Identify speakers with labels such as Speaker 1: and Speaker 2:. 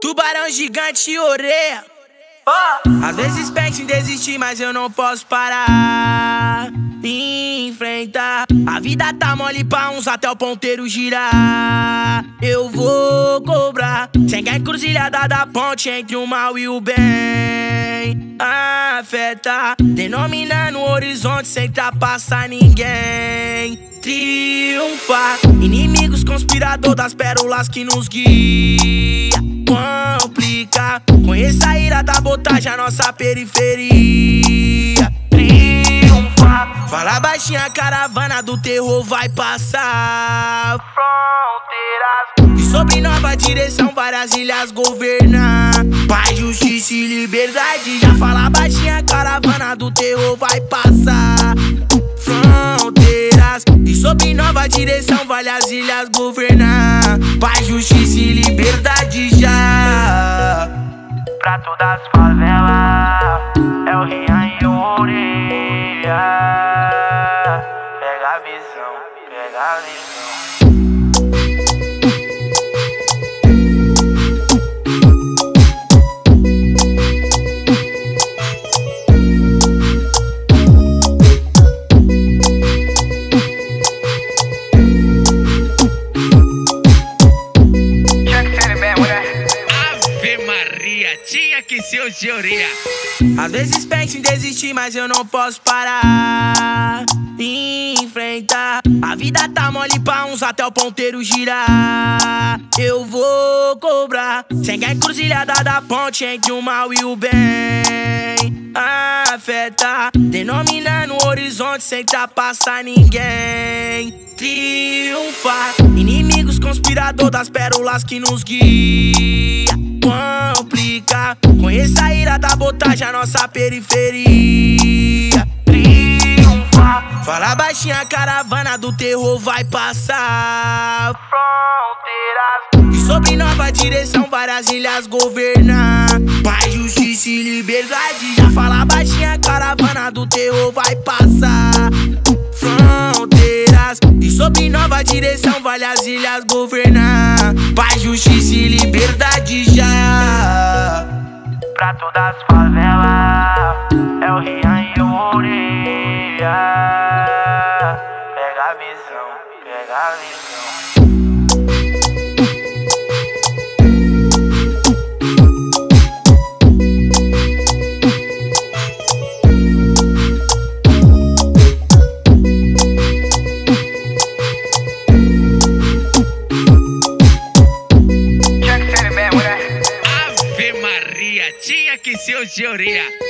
Speaker 1: Tubarão gigante orelha. Às vezes penso em desistir, mas eu não posso parar e enfrentar. A vida tá mole pra uns até o ponteiro girar. Eu vou cobrar, sem a encruzilhada da ponte entre o mal e o bem afetar, denominando o horizonte sem ultrapassar ninguém. Triunfar, inimigos conspirador das pérolas que nos guia. Complicar, conheça a ira da botagem, a nossa periferia. Triunfar, fala baixinho, a caravana do terror vai passar fronteiras, e sobre nova direção várias ilhas governar. Paz, justiça e liberdade. Já fala baixinho, a caravana do terror vai passar fronteiras, e sob nova direção várias ilhas governar. Paz, justiça e liberdade já.
Speaker 2: Pra todas as favelas é o Rian e o Orelha. Pega a visão, pega a visão.
Speaker 3: Tinha que ser o Georia.
Speaker 1: Às vezes penso em desistir, mas eu não posso parar e enfrentar. A vida tá mole pra uns até o ponteiro girar. Eu vou cobrar, sem a encruzilhada da ponte entre o mal e o bem afetar, denominando o horizonte sem ultrapassar ninguém. Triunfar, inimigos conspirador das pérolas que nos guia. Complicar, conheça a ira da botagem, a nossa periferia.
Speaker 2: Triunfar,
Speaker 1: fala baixinho, a caravana do terror vai passar
Speaker 2: fronteiras,
Speaker 1: e sobre nova direção várias ilhas governar. Paz, justiça e liberdade. Já fala baixinho, a caravana do terror vai passar fronteiras, e sob nova direção várias ilhas governar. Paz, justiça e liberdade já.
Speaker 2: pra todas as favelas é o Rian e o Orelha. Pega a visão, pega a visão.
Speaker 3: Tinha que ser o Georia.